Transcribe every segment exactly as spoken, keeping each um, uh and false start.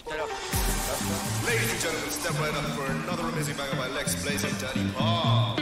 Ladies and gentlemen, step right up for another amazing banger by Lex Blaze and Daddy Paul.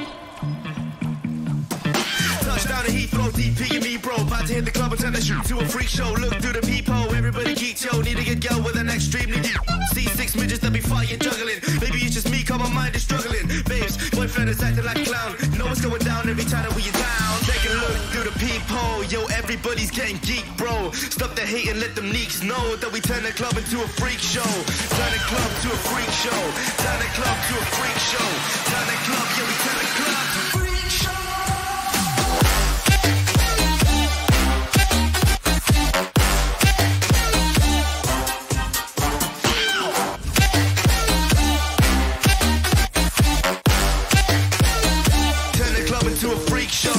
Touchdown to Heathrow, D P and me, bro. About to hit the club and turn the shoot to a freak show. Look through the peephole, everybody geek, yo. Need a good girl with an extremely deep. See six midgets that be fighting, juggling. Maybe it's just me, cause my mind is struggling. Babes, boyfriend is acting like a clown. You know what's going down every time that we are down. Take a look through the peephole, yo. Everybody's getting geek, bro. Stop the hate and let them neeks know that we turn the club into a freak show. Turn the club to a freak show. Turn the club to a freak show. Turn the club, yeah, we turn the club to a freak show. To a freak show.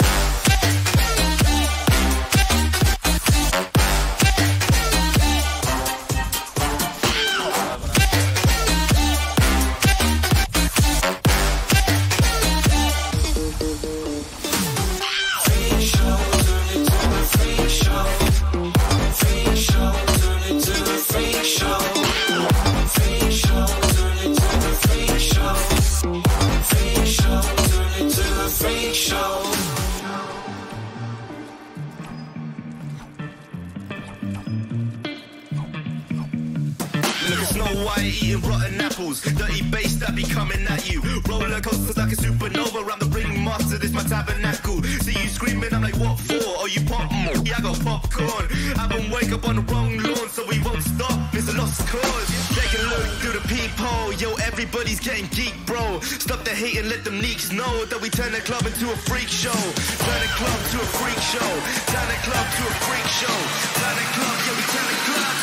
Look at Snow White eating rotten apples. Dirty bass that be coming at you. Roller coasters like a supernova. I'm the ringmaster, this my tabernacle. See you screaming, I'm like, what for? Oh, you pop? Mm, yeah, I got popcorn. I been wake up on the wrong lawn, so we won't stop. It's a lost cause. Take a look through the peephole. Yo, everybody's getting geek, bro. Stop the hate and let them neeks know that we turn the club into a freak show. Turn the club to a freak show. Turn the club to a freak show. Turn the club, yeah, we turn the club.